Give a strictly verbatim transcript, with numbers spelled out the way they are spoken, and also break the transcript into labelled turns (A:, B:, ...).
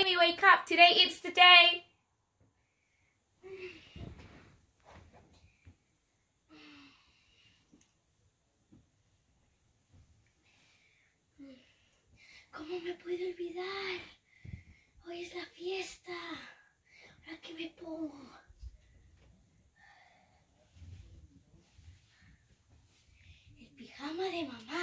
A: we wake up. Today it's the day. ¿Cómo me puedo olvidar? Hoy es la fiesta. ¿Ahora qué me pongo? El pijama de mamá.